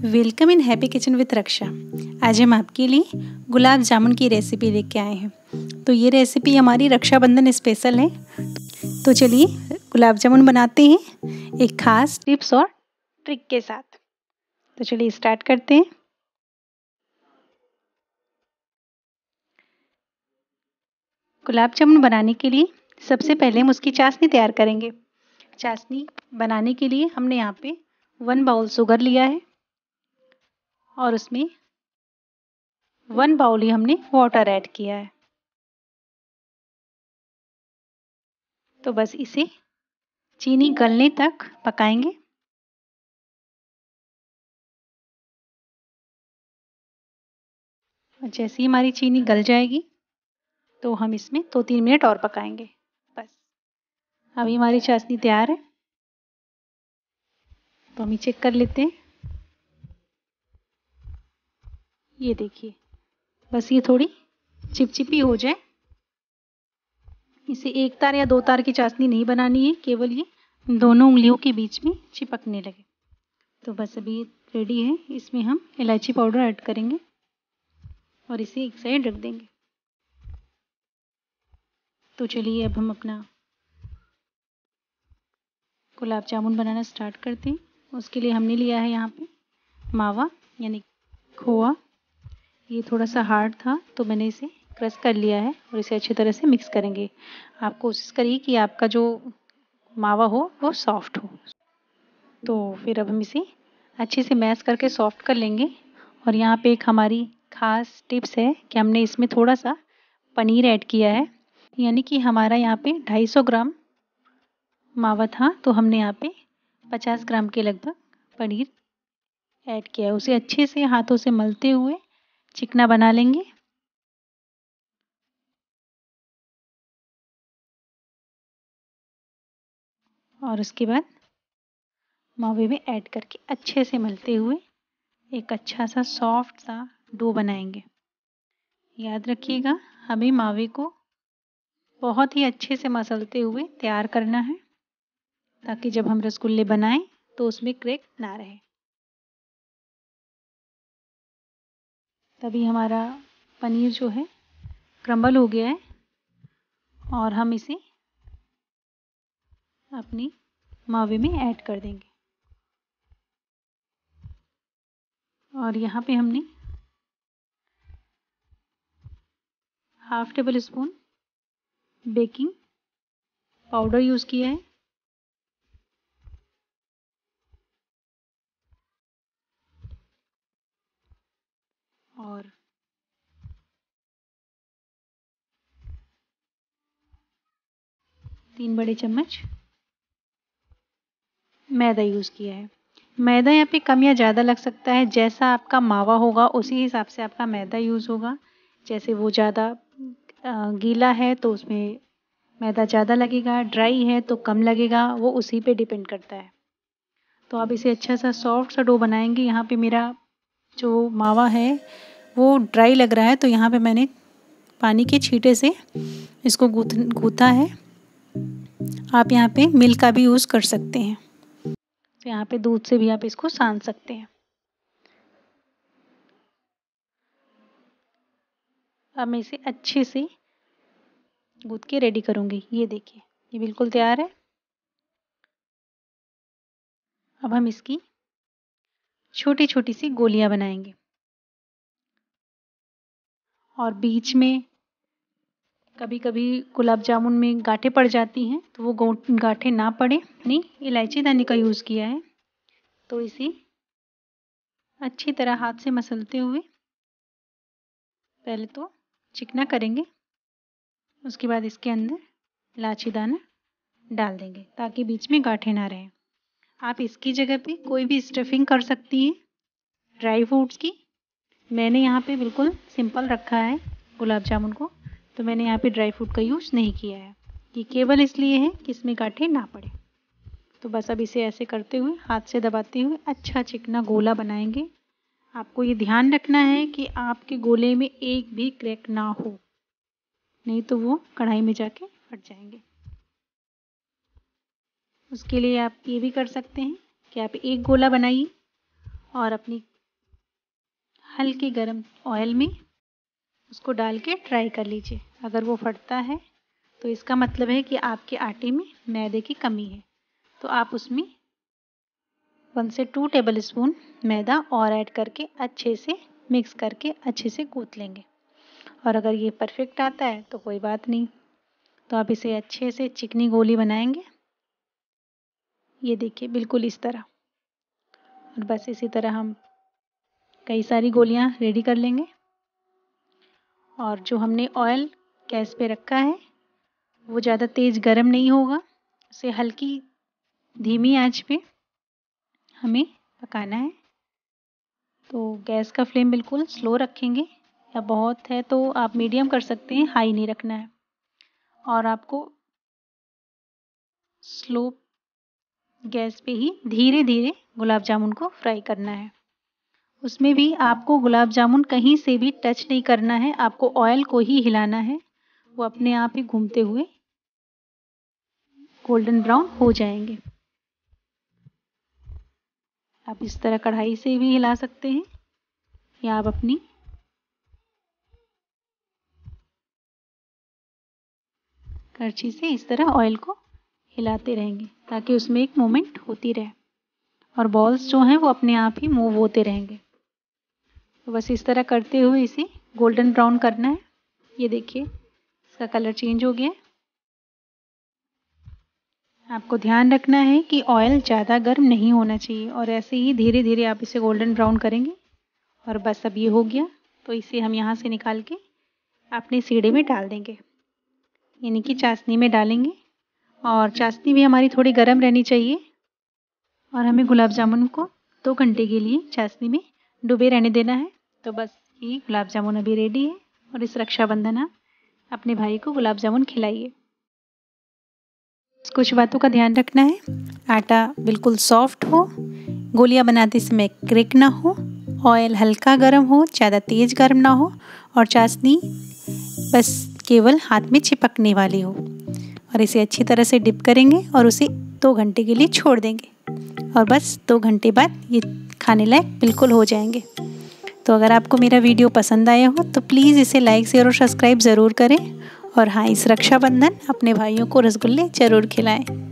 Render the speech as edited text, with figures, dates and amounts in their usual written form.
Welcome in happy kitchen with Raksha. आज हम आपके लिए गुलाब जामुन की रेसिपी लेके आए हैं। तो ये रेसिपी हमारी रक्षाबंधन स्पेशल है। तो चलिए गुलाब जामुन बनाते हैं एक खास टिप्स और ट्रिक के साथ। तो चलिए स्टार्ट करते हैं। गुलाब जामुन बनाने के लिए सबसे पहले हम उसकी चाशनी तैयार करेंगे। चाशनी बनाने के लिए हमने यहाँ पे 1 बाउल शुगर लिया है और उसमें 1 बाउल ही हमने वाटर ऐड किया है। तो बस इसे चीनी गलने तक पकाएंगे। और जैसे ही हमारी चीनी गल जाएगी तो हम इसमें 2-3 मिनट और पकाएंगे। बस अभी हमारी चाशनी तैयार है। तो हम चेक कर लेते हैं। ये देखिए, बस ये थोड़ी चिपचिपी हो जाए। इसे 1 तार या 2 तार की चाशनी नहीं बनानी है, केवल ये दोनों उंगलियों के बीच में चिपकने लगे। तो बस अभी रेडी है। इसमें हम इलायची पाउडर ऐड करेंगे और इसे एक साइड रख देंगे। तो चलिए अब हम अपना गुलाब जामुन बनाना स्टार्ट करते हैं। उसके लिए हमने लिया है यहाँ पे मावा यानी खोआ। ये थोड़ा सा हार्ड था तो मैंने इसे क्रश कर लिया है और इसे अच्छी तरह से मिक्स करेंगे। आप कोशिश करिए कि आपका जो मावा हो वो सॉफ्ट हो। तो फिर अब हम इसे अच्छे से मैश करके सॉफ्ट कर लेंगे। और यहाँ पे एक हमारी खास टिप्स है कि हमने इसमें थोड़ा सा पनीर ऐड किया है। यानी कि हमारा यहाँ पे 250 ग्राम मावा था तो हमने यहाँ पे 50 ग्राम के लगभग पनीर ऐड किया है। उसे अच्छे से हाथों से मलते हुए चिकना बना लेंगे। और उसके बाद मावे में ऐड करके अच्छे से मलते हुए एक अच्छा सा सॉफ्ट सा डो बनाएंगे। याद रखिएगा, हमें मावे को बहुत ही अच्छे से मसलते हुए तैयार करना है ताकि जब हम रसगुल्ले बनाएं तो उसमें क्रैक ना रहे। तभी हमारा पनीर जो है क्रम्बल हो गया है और हम इसे अपनी मावे में ऐड कर देंगे। और यहाँ पे हमने 1/2 tablespoon baking powder use किया है। और 3 बड़े चम्मच मैदा यूज़ किया है। मैदा यहाँ पे कम या ज़्यादा लग सकता है, जैसा आपका मावा होगा उसी हिसाब से आपका मैदा यूज़ होगा। जैसे वो ज़्यादा गीला है तो उसमें मैदा ज़्यादा लगेगा, ड्राई है तो कम लगेगा, वो उसी पे डिपेंड करता है। तो आप इसे अच्छा सा सॉफ्ट सा डो बनाएंगे। यहाँ पे मेरा जो मावा है वो ड्राई लग रहा है तो यहाँ पे मैंने पानी के छींटे से इसको गूँथा है। आप यहाँ पे मिल्क का भी यूज़ कर सकते हैं। तो यहाँ पे दूध से भी आप इसको सान सकते हैं। अब मैं इसे अच्छे से गूँथ के रेडी करूँगी। ये देखिए, ये बिल्कुल तैयार है। अब हम इसकी छोटी छोटी सी गोलियां बनाएंगे और बीच में कभी कभी गुलाब जामुन में गांठें पड़ जाती हैं तो वो गांठें ना पड़े। नहीं, इलायची दाने का यूज़ किया है तो इसे अच्छी तरह हाथ से मसलते हुए पहले तो चिकना करेंगे। उसके बाद इसके अंदर इलायची दाना डाल देंगे ताकि बीच में गांठें ना रहें। आप इसकी जगह पे कोई भी स्टफिंग कर सकती हैं ड्राई फ्रूट्स की। मैंने यहाँ पे बिल्कुल सिंपल रखा है गुलाब जामुन को, तो मैंने यहाँ पे ड्राई फ्रूट का यूज़ नहीं किया है। ये केवल इसलिए है कि इसमें गांठें ना पड़े। तो बस अब इसे ऐसे करते हुए हाथ से दबाते हुए अच्छा चिकना गोला बनाएंगे। आपको ये ध्यान रखना है कि आपके गोले में एक भी क्रैक ना हो, नहीं तो वो कढ़ाई में जाके फट जाएंगे। उसके लिए आप ये भी कर सकते हैं कि आप एक गोला बनाइए और अपनी हल्के गरम ऑयल में उसको डाल के ट्राई कर लीजिए। अगर वो फटता है तो इसका मतलब है कि आपके आटे में मैदे की कमी है, तो आप उसमें 1 से 2 टेबल स्पून मैदा और ऐड करके अच्छे से मिक्स करके अच्छे से गूँथ लेंगे। और अगर ये परफेक्ट आता है तो कोई बात नहीं, तो आप इसे अच्छे से चिकनी गोली बनाएंगे। ये देखिए बिल्कुल इस तरह। और बस इसी तरह हम कई सारी गोलियां रेडी कर लेंगे। और जो हमने ऑयल गैस पे रखा है वो ज़्यादा तेज़ गरम नहीं होगा, उसे हल्की धीमी आंच पे हमें पकाना है। तो गैस का फ्लेम बिल्कुल स्लो रखेंगे, या बहुत है तो आप मीडियम कर सकते हैं, हाई नहीं रखना है। और आपको स्लो गैस पे ही धीरे धीरे गुलाब जामुन को फ्राई करना है। उसमें भी आपको गुलाब जामुन कहीं से भी टच नहीं करना है, आपको ऑयल को ही हिलाना है, वो अपने आप ही घूमते हुए गोल्डन ब्राउन हो जाएंगे। आप इस तरह कढ़ाई से भी हिला सकते हैं, या आप अपनी करछी से इस तरह ऑयल को हिलाते रहेंगे ताकि उसमें एक मूवमेंट होती रहे और बॉल्स जो हैं वो अपने आप ही मूव होते रहेंगे। तो बस इस तरह करते हुए इसे गोल्डन ब्राउन करना है। ये देखिए इसका कलर चेंज हो गया है। आपको ध्यान रखना है कि ऑयल ज़्यादा गर्म नहीं होना चाहिए, और ऐसे ही धीरे धीरे आप इसे गोल्डन ब्राउन करेंगे। और बस अब ये हो गया, तो इसे हम यहाँ से निकाल के अपने सीढ़े में डाल देंगे, यानी कि चाशनी में डालेंगे। और चाशनी भी हमारी थोड़ी गर्म रहनी चाहिए, और हमें गुलाब जामुन को 2 घंटे के लिए चाशनी में डूबे रहने देना है। तो बस ये गुलाब जामुन अभी रेडी है, और इस रक्षाबंधन आप अपने भाई को गुलाब जामुन खिलाइए। कुछ बातों का ध्यान रखना है, आटा बिल्कुल सॉफ्ट हो, गोलियां बनाते समय क्रिक ना हो, ऑयल हल्का गर्म हो, ज़्यादा तेज़ गर्म ना हो, और चाशनी बस केवल हाथ में चिपकने वाली हो। और इसे अच्छी तरह से डिप करेंगे और उसे 2 घंटे के लिए छोड़ देंगे, और बस 2 घंटे बाद ये खाने लायक बिल्कुल हो जाएंगे। तो अगर आपको मेरा वीडियो पसंद आया हो तो प्लीज़ इसे लाइक, शेयर और सब्सक्राइब ज़रूर करें। और हाँ, इस रक्षाबंधन अपने भाइयों को रसगुल्ले ज़रूर खिलाएं।